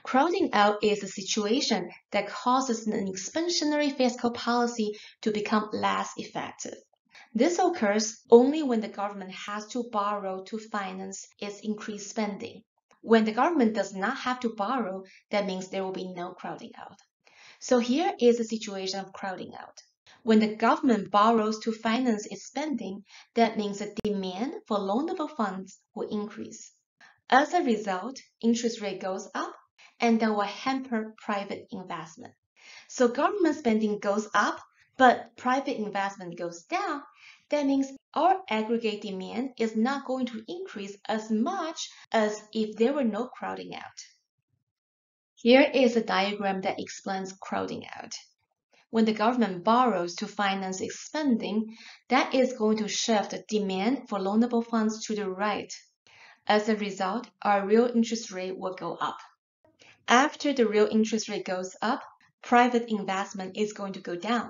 Crowding out is a situation that causes an expansionary fiscal policy to become less effective. This occurs only when the government has to borrow to finance its increased spending. When the government does not have to borrow, that means there will be no crowding out. So here is a situation of crowding out. When the government borrows to finance its spending, that means the demand for loanable funds will increase. As a result, interest rate goes up, and that will hamper private investment. So government spending goes up, but private investment goes down. That means our aggregate demand is not going to increase as much as if there were no crowding out. Here is a diagram that explains crowding out. When the government borrows to finance its spending, that is going to shift the demand for loanable funds to the right. As a result, our real interest rate will go up. After the real interest rate goes up, private investment is going to go down.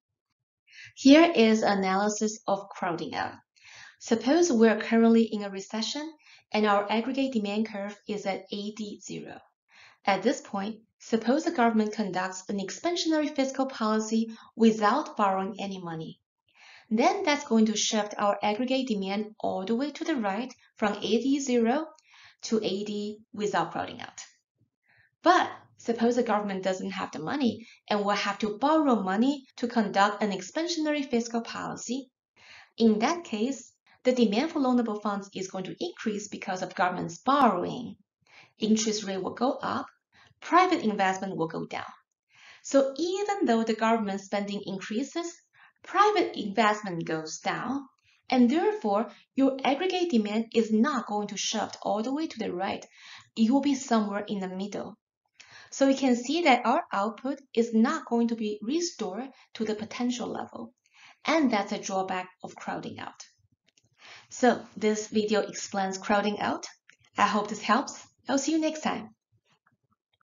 Here is an analysis of crowding out. Suppose we are currently in a recession and our aggregate demand curve is at AD0. At this point, suppose the government conducts an expansionary fiscal policy without borrowing any money. Then that's going to shift our aggregate demand all the way to the right from AD0 to AD without crowding out. But suppose the government doesn't have the money and will have to borrow money to conduct an expansionary fiscal policy. In that case, the demand for loanable funds is going to increase because of government's borrowing. Interest rate will go up, private investment will go down. So even though the government spending increases, private investment goes down, and therefore your aggregate demand is not going to shift all the way to the right. It will be somewhere in the middle. So you can see that our output is not going to be restored to the potential level. And that's a drawback of crowding out. So this video explains crowding out. I hope this helps. I'll see you next time.